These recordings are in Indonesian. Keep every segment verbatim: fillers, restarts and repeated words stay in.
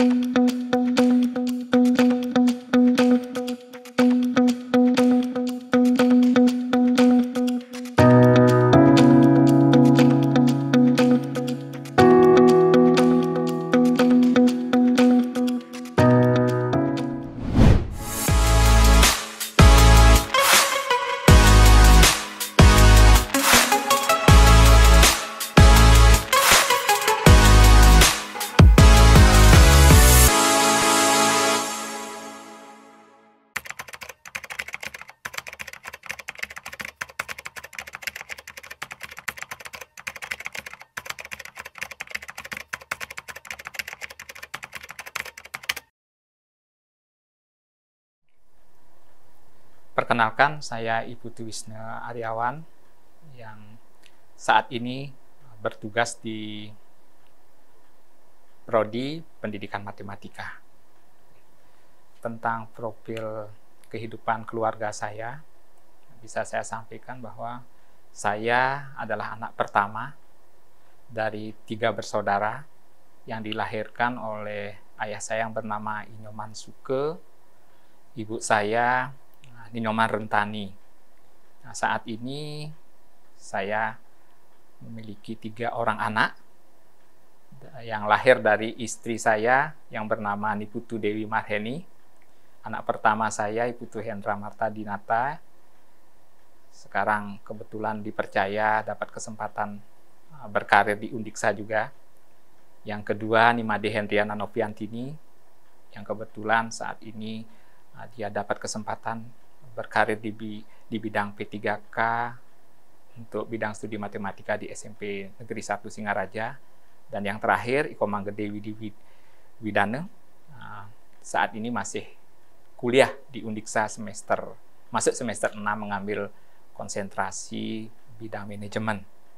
Perkenalkan, saya Ibu Twisne Aryawan yang saat ini bertugas di Prodi Pendidikan Matematika. Tentang profil kehidupan keluarga saya, bisa saya sampaikan bahwa saya adalah anak pertama dari tiga bersaudara yang dilahirkan oleh ayah saya yang bernama Inyoman Suke, ibu saya Ninyoman Rentani. Nah, saat ini saya memiliki tiga orang anak yang lahir dari istri saya yang bernama Niputu Dewi Marheni. Anak pertama saya Iputu Hendra Marta Dinata. Sekarang kebetulan dipercaya dapat kesempatan berkarir di Undiksa juga. Yang kedua Nimade Hendriana Noviantini, yang kebetulan saat ini dia dapat kesempatan berkarir di, di bidang P tiga K untuk bidang studi matematika di S M P Negeri satu Singaraja. Dan yang terakhir Iko Manggedewi Widane, saat ini masih kuliah di Undiksa semester masuk semester enam mengambil konsentrasi bidang manajemen.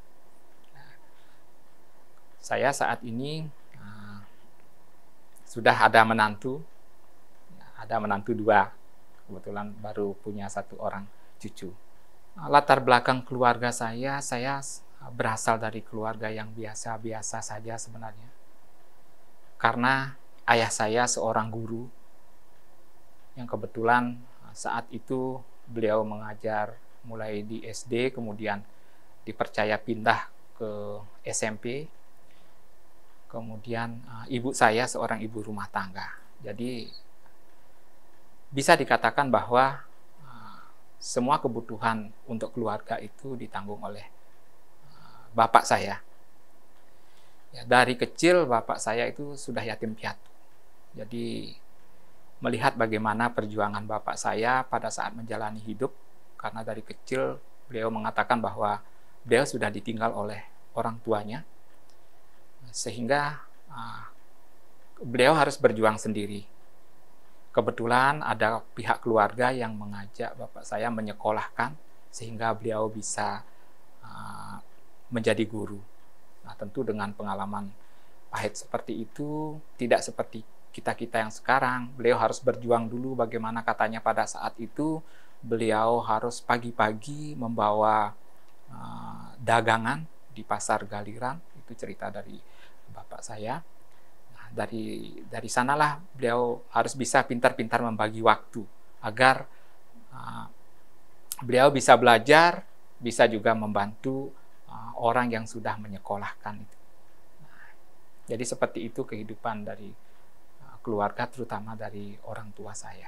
Saya saat ini uh, sudah ada menantu, ada menantu dua. Kebetulan baru punya satu orang cucu. Latar belakang keluarga saya, saya berasal dari keluarga yang biasa-biasa saja sebenarnya. Karena ayah saya seorang guru, yang kebetulan saat itu beliau mengajar mulai di S D, kemudian dipercaya pindah ke S M P. Kemudian ibu saya seorang ibu rumah tangga. Jadi bisa dikatakan bahwa uh, semua kebutuhan untuk keluarga itu ditanggung oleh uh, bapak saya. Ya, dari kecil bapak saya itu sudah yatim piatu. Jadi melihat bagaimana perjuangan bapak saya pada saat menjalani hidup, karena dari kecil beliau mengatakan bahwa beliau sudah ditinggal oleh orang tuanya, sehingga uh, beliau harus berjuang sendiri. Kebetulan ada pihak keluarga yang mengajak bapak saya menyekolahkan sehingga beliau bisa uh, menjadi guru. Nah, tentu dengan pengalaman pahit seperti itu, tidak seperti kita-kita yang sekarang. Beliau harus berjuang dulu, bagaimana katanya pada saat itu beliau harus pagi-pagi membawa uh, dagangan di pasar Galiran. Itu cerita dari bapak saya. Dari dari sanalah beliau harus bisa pintar-pintar membagi waktu agar uh, beliau bisa belajar, bisa juga membantu uh, orang yang sudah menyekolahkan itu. Nah, jadi seperti itu kehidupan dari uh, keluarga, terutama dari orang tua saya.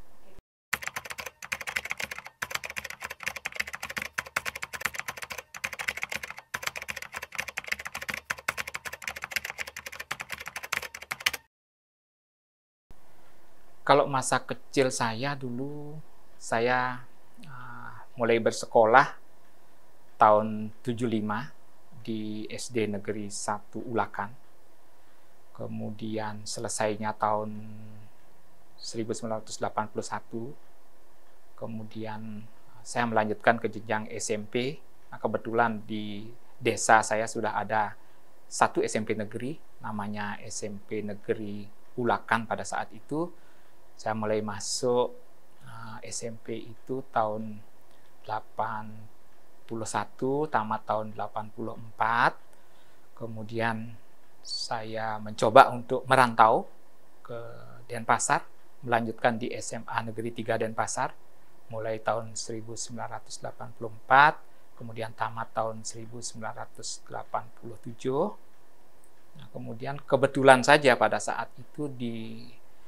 Kalau masa kecil saya dulu, saya uh, mulai bersekolah tahun tujuh puluh lima di S D Negeri satu Ulakan. Kemudian selesainya tahun seribu sembilan ratus delapan puluh satu. Kemudian saya melanjutkan ke jenjang S M P. Nah, kebetulan di desa saya sudah ada satu S M P negeri, namanya S M P Negeri Ulakan pada saat itu. Saya mulai masuk uh, S M P itu tahun delapan puluh satu, tamat tahun delapan puluh empat. Kemudian saya mencoba untuk merantau ke Denpasar, melanjutkan di S M A Negeri tiga Denpasar, mulai tahun seribu sembilan ratus delapan puluh empat, kemudian tamat tahun seribu sembilan ratus delapan puluh tujuh. Nah, kemudian kebetulan saja pada saat itu di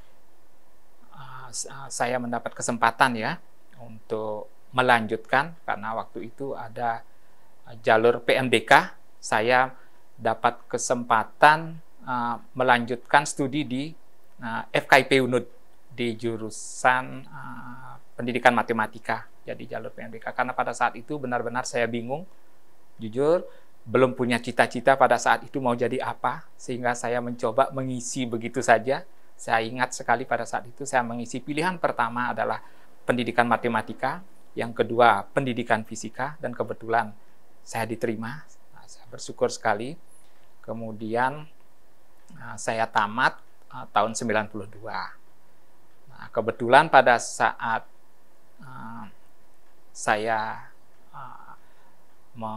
uh, saya mendapat kesempatan ya untuk melanjutkan, karena waktu itu ada jalur P M D K, saya dapat kesempatan uh, melanjutkan studi di uh, F K I P Unut di jurusan uh, pendidikan matematika, jadi jalur P M D K. Karena pada saat itu benar-benar saya bingung, jujur, belum punya cita-cita pada saat itu mau jadi apa, sehingga saya mencoba mengisi begitu saja. Saya ingat sekali pada saat itu saya mengisi pilihan pertama adalah pendidikan matematika, yang kedua pendidikan fisika, dan kebetulan saya diterima. Nah, saya bersyukur sekali. Kemudian nah, saya tamat uh, tahun sembilan puluh dua. Nah, kebetulan pada saat uh, saya uh, me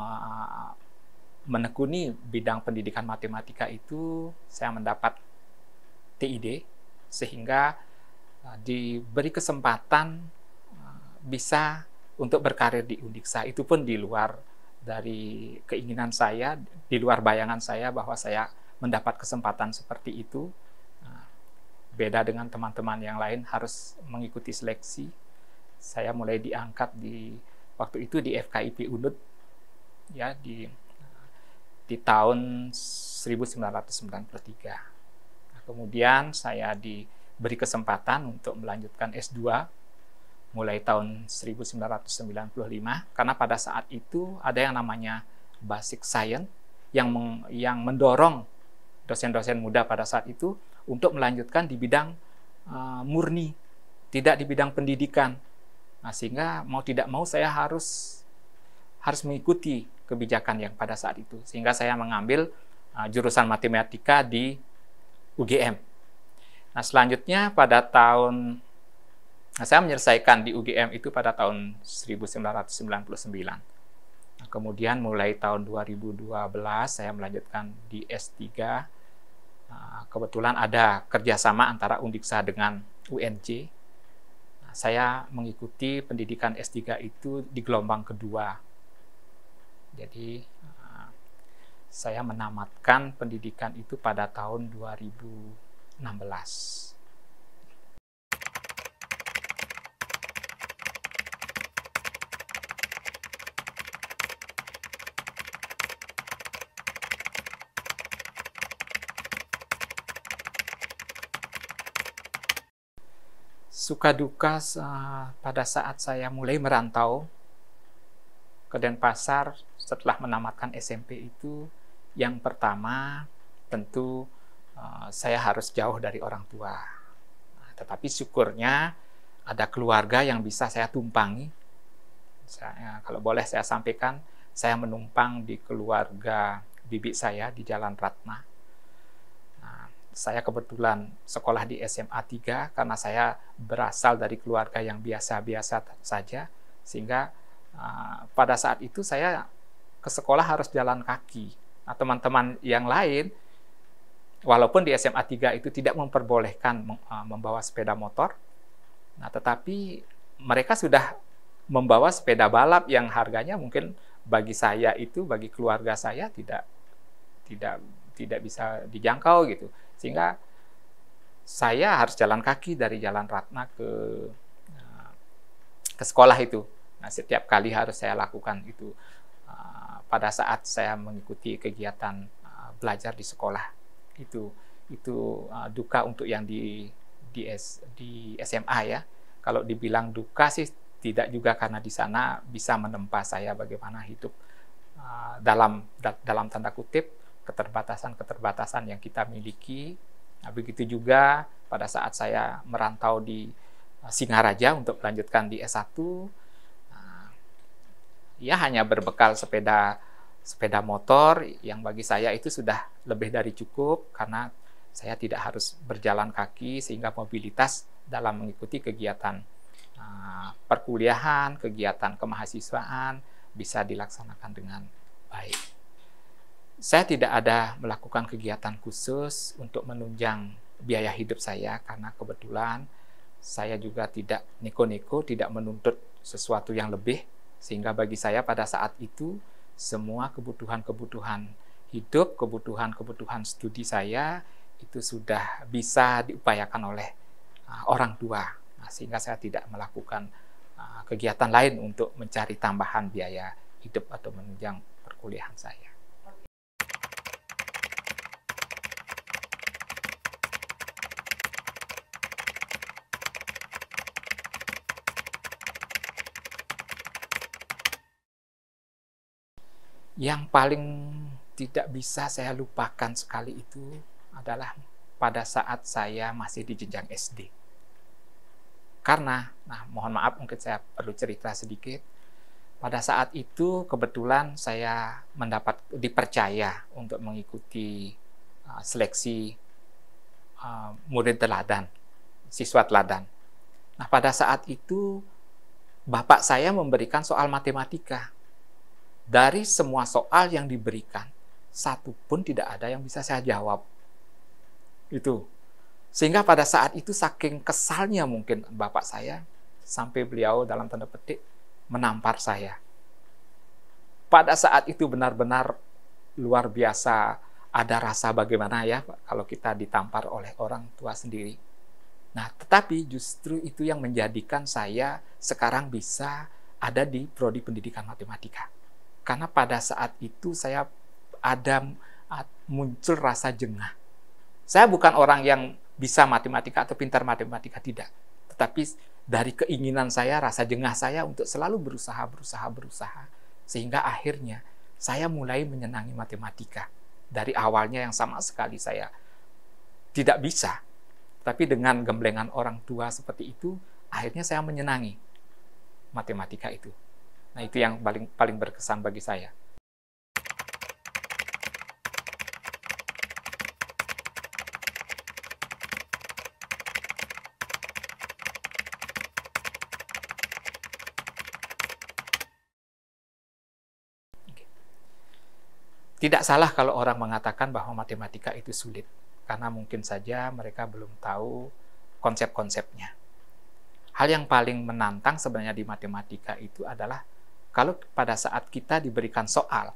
menekuni bidang pendidikan matematika itu, saya mendapat T I D, sehingga uh, diberi kesempatan uh, bisa untuk berkarir di Undiksa. Itu pun di luar dari keinginan saya, di luar bayangan saya bahwa saya mendapat kesempatan seperti itu. Nah, beda dengan teman-teman yang lain harus mengikuti seleksi. Saya mulai diangkat di waktu itu di F K I P Unut ya di di tahun seribu sembilan ratus sembilan puluh tiga. Nah, kemudian saya diberi kesempatan untuk melanjutkan S dua mulai tahun seribu sembilan ratus sembilan puluh lima, karena pada saat itu ada yang namanya Basic Science yang meng, yang mendorong dosen-dosen muda pada saat itu untuk melanjutkan di bidang uh, murni, tidak di bidang pendidikan. Nah, sehingga mau tidak mau saya harus harus mengikuti kebijakan yang pada saat itu, sehingga saya mengambil uh, jurusan matematika di U G M. Nah, selanjutnya pada tahun nah, saya menyelesaikan di U G M itu pada tahun seribu sembilan ratus sembilan puluh sembilan. Nah, kemudian mulai tahun dua ribu dua belas saya melanjutkan di S tiga. Nah, kebetulan ada kerjasama antara Undiksa dengan U N J. Nah, saya mengikuti pendidikan S tiga itu di gelombang kedua. Jadi saya menamatkan pendidikan itu pada tahun dua ribu enam belas. Suka duka uh, pada saat saya mulai merantau ke Denpasar setelah menamatkan S M P itu, yang pertama tentu uh, saya harus jauh dari orang tua. Nah, tetapi syukurnya ada keluarga yang bisa saya tumpangi. Saya, kalau boleh saya sampaikan, saya menumpang di keluarga bibi saya di Jalan Ratna. Nah, saya kebetulan sekolah di S M A tiga karena saya berasal dari keluarga yang biasa-biasa saja, sehingga uh, pada saat itu saya ke sekolah harus jalan kaki. Nah, teman-teman yang lain, walaupun di S M A tiga itu tidak memperbolehkan uh, membawa sepeda motor, nah tetapi mereka sudah membawa sepeda balap yang harganya mungkin bagi saya itu, bagi keluarga saya tidak tidak tidak bisa dijangkau gitu, sehingga saya harus jalan kaki dari Jalan Ratna ke uh, ke sekolah itu. Nah, setiap kali harus saya lakukan itu uh, pada saat saya mengikuti kegiatan uh, belajar di sekolah. Itu itu uh, duka untuk yang di di, S, di S M A ya. Kalau dibilang duka sih tidak juga, karena di sana bisa menempa saya bagaimana hidup uh, dalam da, dalam tanda kutip keterbatasan-keterbatasan yang kita miliki. Nah, begitu juga pada saat saya merantau di uh, Singaraja untuk melanjutkan di S satu, uh, ya hanya berbekal sepeda sepeda motor yang bagi saya itu sudah lebih dari cukup, karena saya tidak harus berjalan kaki, sehingga mobilitas dalam mengikuti kegiatan uh, perkuliahan, kegiatan kemahasiswaan bisa dilaksanakan dengan baik. Saya tidak ada melakukan kegiatan khusus untuk menunjang biaya hidup saya, karena kebetulan saya juga tidak neko-neko, tidak menuntut sesuatu yang lebih, sehingga bagi saya pada saat itu semua kebutuhan-kebutuhan hidup, kebutuhan-kebutuhan studi saya itu sudah bisa diupayakan oleh uh, orang tua, nah, sehingga saya tidak melakukan uh, kegiatan lain untuk mencari tambahan biaya hidup atau menunjang perkuliahan saya. Yang paling tidak bisa saya lupakan sekali itu adalah pada saat saya masih di jenjang S D. Karena, nah mohon maaf mungkin saya perlu cerita sedikit, pada saat itu kebetulan saya mendapat dipercaya untuk mengikuti uh, seleksi uh, murid teladan, siswa teladan. Nah pada saat itu bapak saya memberikan soal matematika. Dari semua soal yang diberikan, satu pun tidak ada yang bisa saya jawab. Itu. Sehingga pada saat itu saking kesalnya mungkin bapak saya, sampai beliau dalam tanda petik menampar saya. Pada saat itu benar-benar luar biasa, ada rasa bagaimana ya kalau kita ditampar oleh orang tua sendiri. Nah, tetapi justru itu yang menjadikan saya sekarang bisa ada di prodi pendidikan matematika. Karena pada saat itu saya ada muncul rasa jengah. Saya bukan orang yang bisa matematika atau pintar matematika, tidak. Tetapi dari keinginan saya, rasa jengah saya untuk selalu berusaha, berusaha, berusaha. Sehingga akhirnya saya mulai menyenangi matematika. Dari awalnya yang sama sekali saya tidak bisa. Tapi dengan gemblengan orang tua seperti itu, akhirnya saya menyenangi matematika itu. Nah, itu yang paling paling berkesan bagi saya. Tidak salah kalau orang mengatakan bahwa matematika itu sulit, karena mungkin saja mereka belum tahu konsep-konsepnya. Hal yang paling menantang sebenarnya di matematika itu adalah kalau pada saat kita diberikan soal,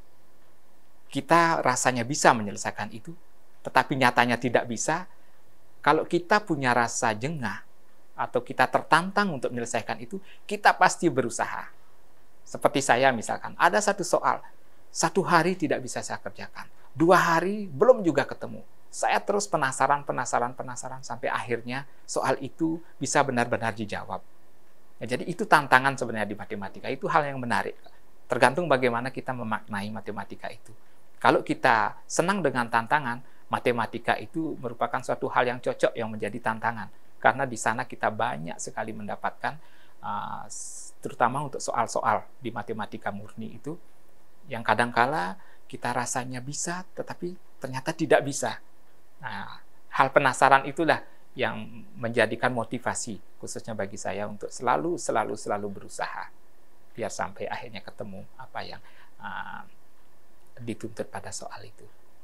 kita rasanya bisa menyelesaikan itu, tetapi nyatanya tidak bisa. Kalau kita punya rasa jengah, atau kita tertantang untuk menyelesaikan itu, kita pasti berusaha. Seperti saya misalkan, ada satu soal, satu hari tidak bisa saya kerjakan, dua hari belum juga ketemu. Saya terus penasaran, penasaran, penasaran, sampai akhirnya soal itu bisa benar-benar dijawab. Ya, jadi itu tantangan sebenarnya di matematika, itu hal yang menarik. Tergantung bagaimana kita memaknai matematika itu. Kalau kita senang dengan tantangan, matematika itu merupakan suatu hal yang cocok yang menjadi tantangan. Karena di sana kita banyak sekali mendapatkan, uh, terutama untuk soal-soal di matematika murni itu, yang kadangkala kita rasanya bisa, tetapi ternyata tidak bisa. Nah, hal penasaran itulah yang menjadikan motivasi khususnya bagi saya untuk selalu selalu selalu berusaha biar sampai akhirnya ketemu apa yang uh, dituntut pada soal itu.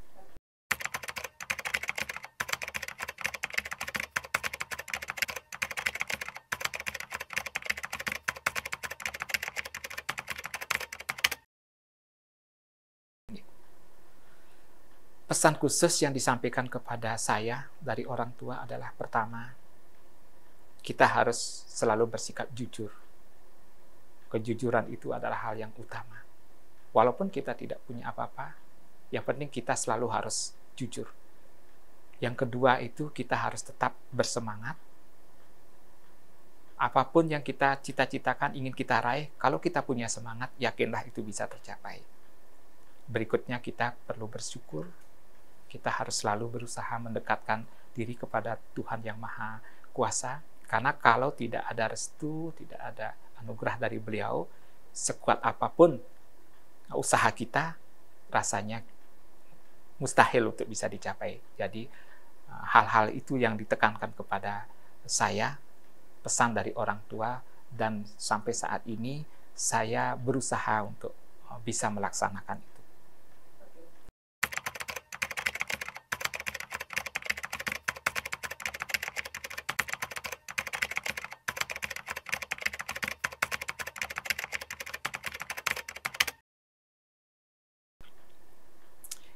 Pesan khusus yang disampaikan kepada saya dari orang tua adalah, pertama, kita harus selalu bersikap jujur. Kejujuran itu adalah hal yang utama. Walaupun kita tidak punya apa-apa, yang penting kita selalu harus jujur. Yang kedua itu kita harus tetap bersemangat. Apapun yang kita cita-citakan, ingin kita raih, kalau kita punya semangat, yakinlah itu bisa tercapai. Berikutnya kita perlu bersyukur. Kita harus selalu berusaha mendekatkan diri kepada Tuhan yang Maha Kuasa. Karena kalau tidak ada restu, tidak ada anugerah dari beliau, sekuat apapun usaha kita, rasanya mustahil untuk bisa dicapai. Jadi hal-hal itu yang ditekankan kepada saya, pesan dari orang tua, dan sampai saat ini saya berusaha untuk bisa melaksanakan itu.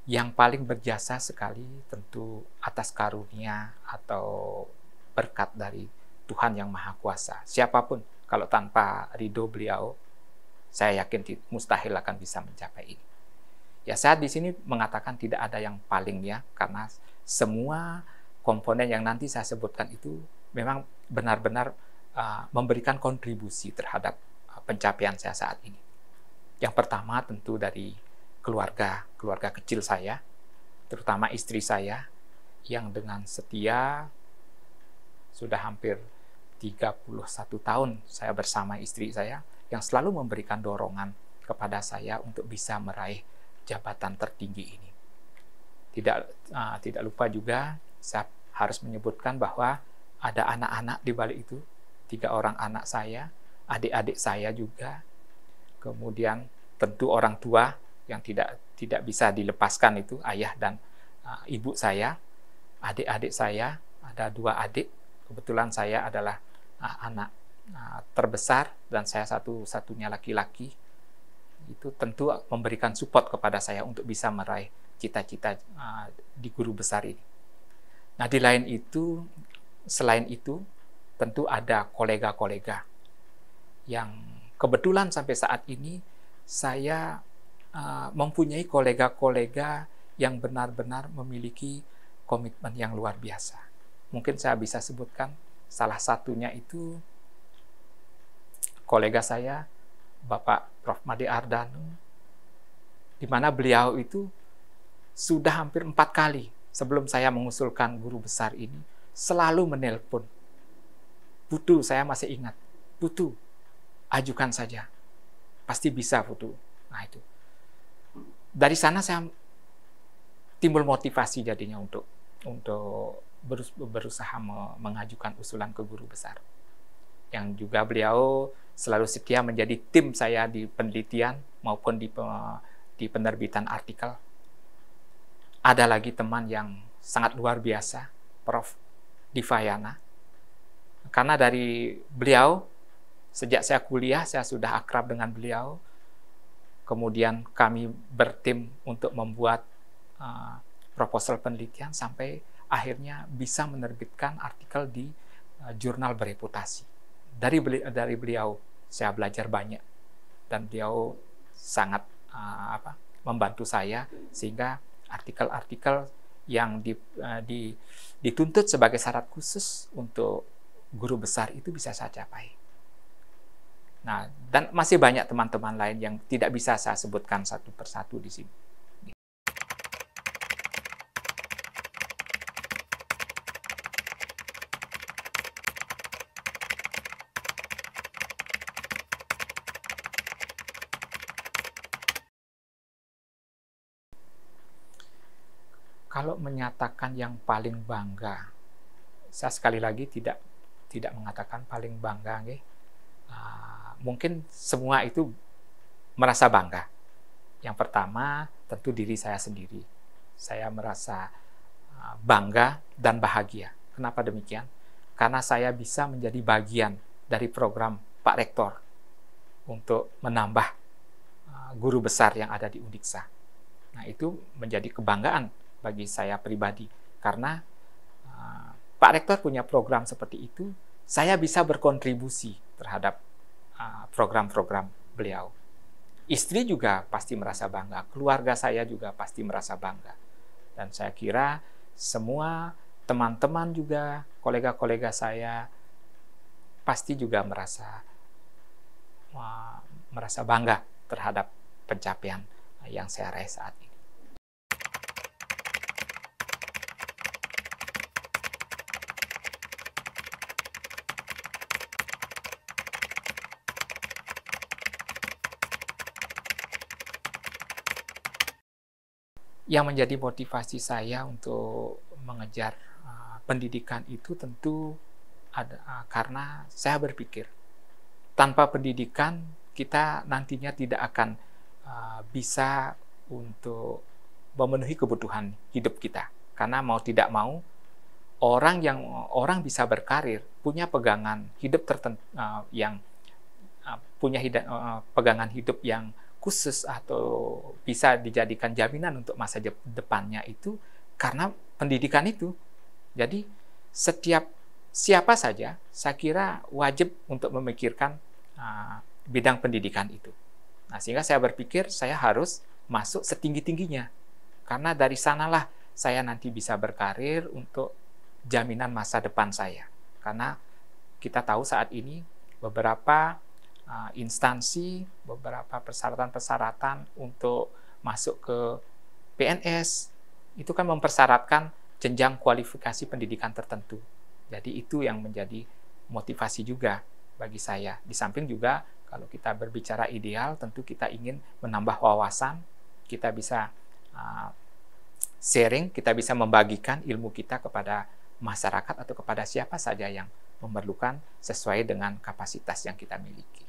yang paling berjasa sekali tentu atas karunia atau berkat dari Tuhan yang Maha Kuasa. Siapapun, kalau tanpa ridho beliau, saya yakin mustahil akan bisa mencapai ini. Ya, saya di sini mengatakan tidak ada yang paling ya, karena semua komponen yang nanti saya sebutkan itu memang benar-benar uh, memberikan kontribusi terhadap uh, pencapaian saya saat ini. Yang pertama tentu dari keluarga, keluarga kecil saya, terutama istri saya, yang dengan setia sudah hampir tiga puluh satu tahun saya bersama istri saya, yang selalu memberikan dorongan kepada saya untuk bisa meraih jabatan tertinggi ini. Tidak, uh, tidak lupa juga, saya harus menyebutkan bahwa ada anak-anak di balik itu, tiga orang anak saya, adik-adik saya juga, kemudian tentu orang tua yang tidak tidak bisa dilepaskan itu, ayah dan uh, ibu saya, adik-adik saya, ada dua adik, kebetulan saya adalah uh, anak uh, terbesar dan saya satu-satunya laki-laki, itu tentu memberikan support kepada saya untuk bisa meraih cita-cita uh, di guru besar ini. Nah, di lain itu, selain itu, tentu ada kolega-kolega yang kebetulan sampai saat ini saya uh, mempunyai kolega-kolega yang benar-benar memiliki komitmen yang luar biasa. Mungkin saya bisa sebutkan salah satunya itu kolega saya, Bapak Prof Made Ardanu, di mana beliau itu sudah hampir empat kali sebelum saya mengusulkan guru besar ini, selalu menelpon. Putu, saya masih ingat. Putu, ajukan saja. Pasti bisa, Putu. Nah itu. Dari sana saya timbul motivasi jadinya untuk untuk berusaha mengajukan usulan ke guru besar. Yang juga beliau selalu setia menjadi tim saya di penelitian maupun di di penerbitan artikel. Ada lagi teman yang sangat luar biasa, Prof Divayana. Karena dari beliau, sejak saya kuliah, saya sudah akrab dengan beliau. Kemudian kami bertim untuk membuat uh, proposal penelitian sampai akhirnya bisa menerbitkan artikel di uh, jurnal bereputasi. Dari beli, dari beliau saya belajar banyak dan beliau sangat uh, apa, membantu saya sehingga artikel-artikel yang di, uh, di, dituntut sebagai syarat khusus untuk guru besar itu bisa saya capai. Nah, dan masih banyak teman-teman lain yang tidak bisa saya sebutkan satu persatu di sini. Kalau menyatakan yang paling bangga, saya sekali lagi tidak tidak mengatakan paling bangga, nggih. Uh, mungkin semua itu merasa bangga. Yang pertama tentu diri saya sendiri. Saya merasa uh, bangga dan bahagia. Kenapa demikian? Karena saya bisa menjadi bagian dari program Pak Rektor untuk menambah uh, guru besar yang ada di Undiksa. Nah, itu menjadi kebanggaan bagi saya pribadi karena uh, Pak Rektor punya program seperti itu, saya bisa berkontribusi terhadap program-program uh, beliau. Istri juga pasti merasa bangga, keluarga saya juga pasti merasa bangga. Dan saya kira semua teman-teman juga, kolega-kolega saya pasti juga merasa uh, merasa bangga terhadap pencapaian yang saya raih saat ini. Yang menjadi motivasi saya untuk mengejar uh, pendidikan itu tentu ada uh, karena saya berpikir tanpa pendidikan kita nantinya tidak akan uh, bisa untuk memenuhi kebutuhan hidup kita. Karena mau tidak mau orang yang orang bisa berkarir punya pegangan hidup tertentu uh, yang uh, punya hidup, uh, pegangan hidup yang khusus atau bisa dijadikan jaminan untuk masa depannya itu karena pendidikan itu. Jadi setiap siapa saja saya kira wajib untuk memikirkan uh, bidang pendidikan itu. Nah, sehingga saya berpikir saya harus masuk setinggi-tingginya. Karena dari sanalah saya nanti bisa berkarir untuk jaminan masa depan saya. Karena kita tahu saat ini beberapa uh, instansi, beberapa persyaratan-persyaratan untuk masuk ke P N S itu kan mempersyaratkan jenjang kualifikasi pendidikan tertentu. Jadi itu yang menjadi motivasi juga bagi saya. Di samping juga kalau kita berbicara ideal, tentu kita ingin menambah wawasan, kita bisa uh, sharing, kita bisa membagikan ilmu kita kepada masyarakat atau kepada siapa saja yang memerlukan sesuai dengan kapasitas yang kita miliki.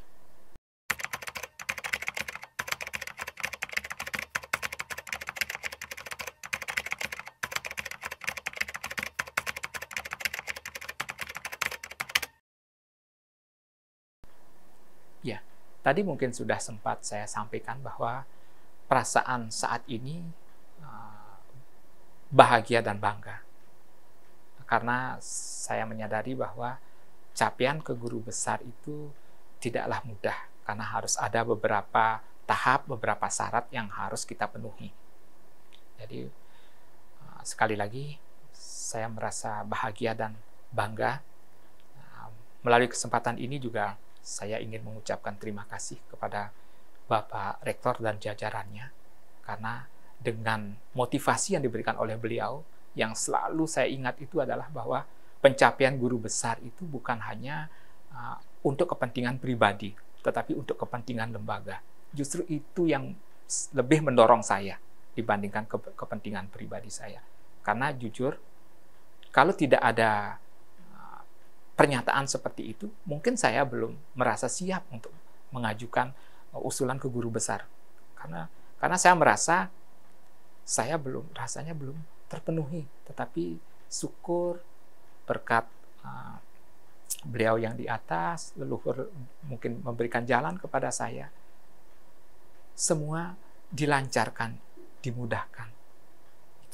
Ya, tadi mungkin sudah sempat saya sampaikan bahwa perasaan saat ini uh, bahagia dan bangga. Karena saya menyadari bahwa capaian ke guru besar itu tidaklah mudah, karena harus ada beberapa tahap, beberapa syarat yang harus kita penuhi. Jadi, uh, sekali lagi, saya merasa bahagia dan bangga. Uh, melalui kesempatan ini juga saya ingin mengucapkan terima kasih kepada Bapak Rektor dan jajarannya, karena dengan motivasi yang diberikan oleh beliau, yang selalu saya ingat itu adalah bahwa pencapaian guru besar itu bukan hanya uh, untuk kepentingan pribadi, tetapi untuk kepentingan lembaga. Justru itu yang lebih mendorong saya dibandingkan ke kepentingan pribadi saya. Karena jujur, kalau tidak ada uh, pernyataan seperti itu, mungkin saya belum merasa siap untuk mengajukan uh, usulan ke guru besar. Karena karena saya merasa saya belum rasanya belum terpenuhi, tetapi syukur berkat uh, beliau yang di atas, leluhur mungkin memberikan jalan kepada saya, semua dilancarkan, dimudahkan. Gitu.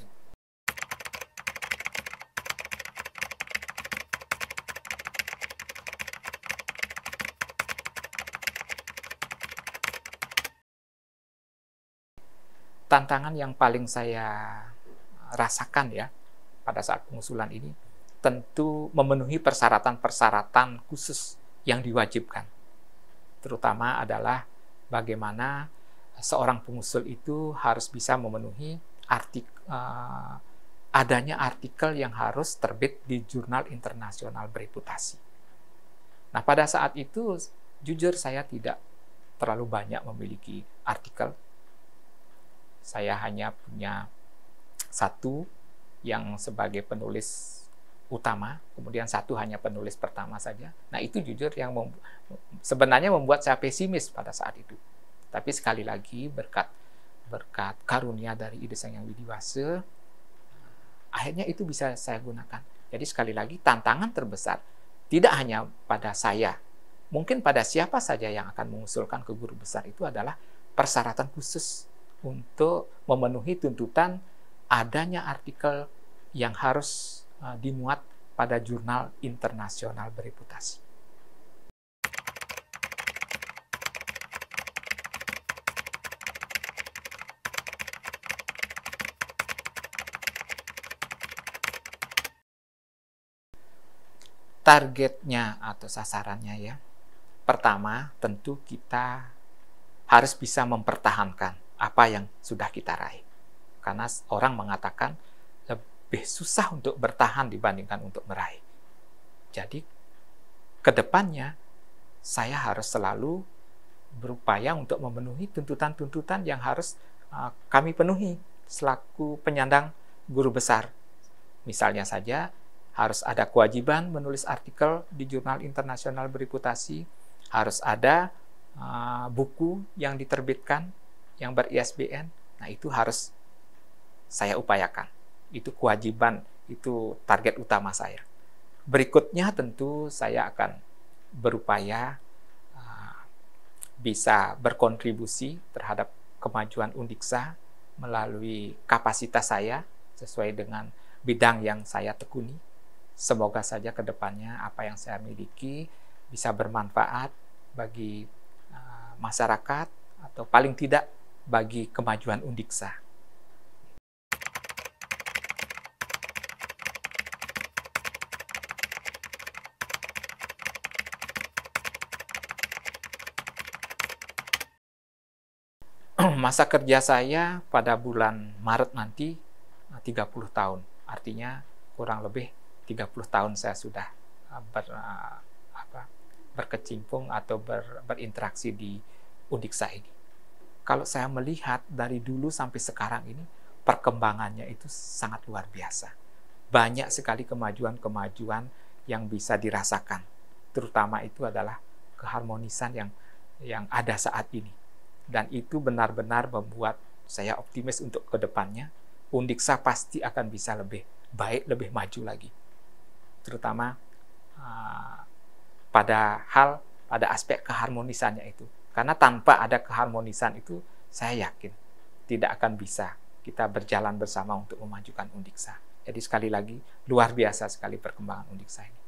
Tantangan yang paling saya rasakan ya pada saat pengusulan ini tentu memenuhi persyaratan-persyaratan khusus yang diwajibkan. Terutama adalah bagaimana seorang pengusul itu harus bisa memenuhi artik, uh, adanya artikel yang harus terbit di jurnal internasional bereputasi. Nah, pada saat itu jujur saya tidak terlalu banyak memiliki artikel. Saya hanya punya satu yang sebagai penulis utama, kemudian satu hanya penulis pertama saja. Nah, itu jujur yang mem sebenarnya membuat saya pesimis pada saat itu. Tapi sekali lagi berkat berkat karunia dari Ide Sang Hyang Widiwasa, akhirnya itu bisa saya gunakan. Jadi sekali lagi tantangan terbesar tidak hanya pada saya, mungkin pada siapa saja yang akan mengusulkan ke guru besar itu adalah persyaratan khusus untuk memenuhi tuntutan adanya artikel yang harus uh, dimuat pada jurnal internasional bereputasi. Targetnya atau sasarannya ya, pertama tentu kita harus bisa mempertahankan apa yang sudah kita raih. Karena orang mengatakan lebih susah untuk bertahan dibandingkan untuk meraih. Jadi, ke depannya saya harus selalu berupaya untuk memenuhi tuntutan-tuntutan yang harus uh, kami penuhi selaku penyandang guru besar. Misalnya saja, harus ada kewajiban menulis artikel di jurnal internasional bereputasi, harus ada uh, buku yang diterbitkan yang ber-I S B N. Nah, itu harus saya upayakan. Itu kewajiban, itu target utama saya. Berikutnya tentu saya akan berupaya uh, bisa berkontribusi terhadap kemajuan Undiksa melalui kapasitas saya sesuai dengan bidang yang saya tekuni. Semoga saja ke depannya apa yang saya miliki bisa bermanfaat bagi uh, masyarakat atau paling tidak bagi kemajuan Undiksa. Masa kerja saya pada bulan Maret nanti tiga puluh tahun. Artinya kurang lebih tiga puluh tahun saya sudah ber, apa, berkecimpung atau ber, berinteraksi di Undiksa ini. Kalau saya melihat dari dulu sampai sekarang ini, perkembangannya itu sangat luar biasa. Banyak sekali kemajuan-kemajuan yang bisa dirasakan. Terutama itu adalah keharmonisan yang yang ada saat ini. Dan itu benar-benar membuat saya optimis untuk ke depannya. Undiksa pasti akan bisa lebih baik, lebih maju lagi. Terutama uh, pada hal, pada aspek keharmonisannya itu. Karena tanpa ada keharmonisan itu, saya yakin tidak akan bisa kita berjalan bersama untuk memajukan Undiksa. Jadi sekali lagi, luar biasa sekali perkembangan Undiksa ini.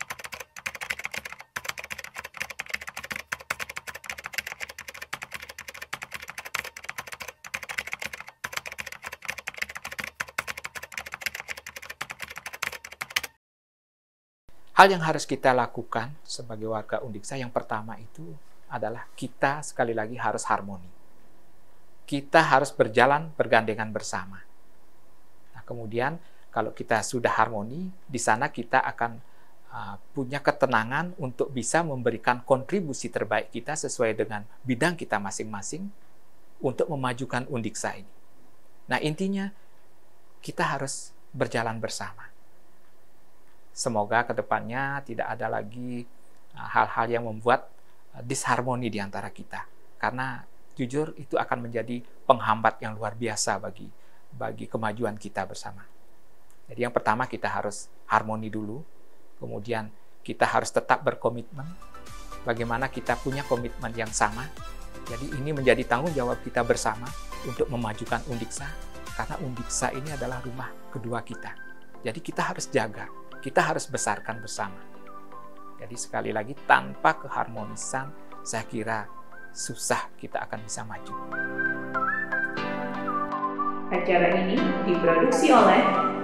Hal yang harus kita lakukan sebagai warga Undiksa yang pertama itu adalah kita sekali lagi harus harmoni. Kita harus berjalan bergandengan bersama. Nah, kemudian kalau kita sudah harmoni, di sana kita akan uh, punya ketenangan untuk bisa memberikan kontribusi terbaik kita sesuai dengan bidang kita masing-masing untuk memajukan Undiksa ini. Nah, intinya kita harus berjalan bersama. Semoga ke depannya tidak ada lagi hal-hal yang membuat disharmoni di antara kita. Karena jujur itu akan menjadi penghambat yang luar biasa bagi bagi kemajuan kita bersama. Jadi yang pertama kita harus harmoni dulu, kemudian kita harus tetap berkomitmen. Bagaimana kita punya komitmen yang sama. Jadi ini menjadi tanggung jawab kita bersama untuk memajukan Undiksa, karena Undiksa ini adalah rumah kedua kita. Jadi kita harus jaga. Kita harus besarkan bersama. Jadi sekali lagi, tanpa keharmonisan, saya kira susah kita akan bisa maju. Acara ini diproduksi oleh